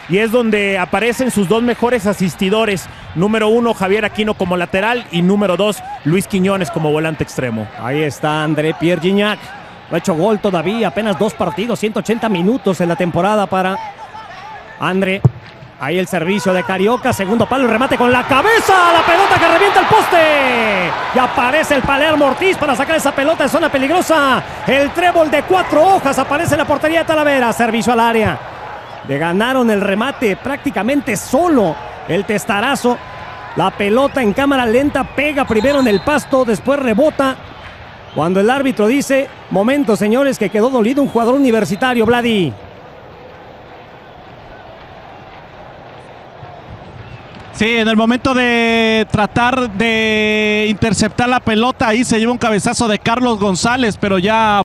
y es donde aparecen sus dos mejores asistidores. Número 1, Javier Aquino como lateral, y número 2, Luis Quiñones como volante extremo. Ahí está André Pierre Gignac. No ha hecho gol todavía, apenas 2 partidos, 180 minutos en la temporada para André. Ahí el servicio de Carioca, segundo palo, el remate con la cabeza, la pelota que revienta el poste. Y aparece el Palermo Ortiz para sacar esa pelota en zona peligrosa. El trébol de 4 hojas aparece en la portería de Talavera, servicio al área. Le ganaron el remate prácticamente solo el testarazo. La pelota en cámara lenta pega primero en el pasto, después rebota. Cuando el árbitro dice, momento señores, que quedó dolido un jugador universitario, Vladi. Sí, en el momento de tratar de interceptar la pelota, ahí se lleva un cabezazo de Carlos González, pero ya